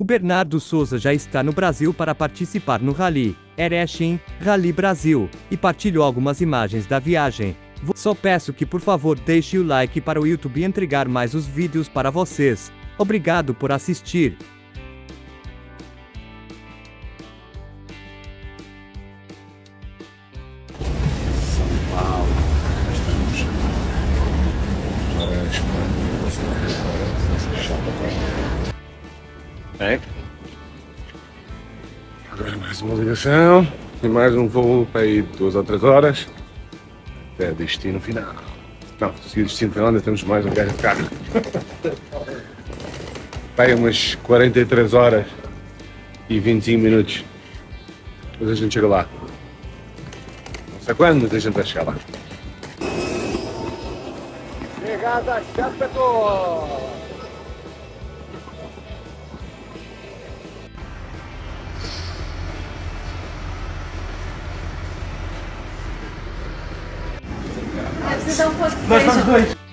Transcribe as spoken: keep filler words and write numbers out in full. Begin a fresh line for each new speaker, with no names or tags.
O Bernardo Souza já está no Brasil para participar no Rally Erechin Rally Brasil, e partilhou algumas imagens da viagem. Só peço que por favor deixe o like para o YouTube entregar mais os vídeos para vocês. Obrigado por assistir.
São Paulo, estamos é. Agora mais uma ligação e mais um voo para ir duas ou três horas até destino final. Não, se destino final ainda temos mais um viagem de carro. Vai umas quarenta e três horas e vinte e cinco minutos. Depois a gente chega lá. Não sei quando, mas a gente vai chegar lá. Chegada Chapecó!
Precisam fosse
Nós estamos dois.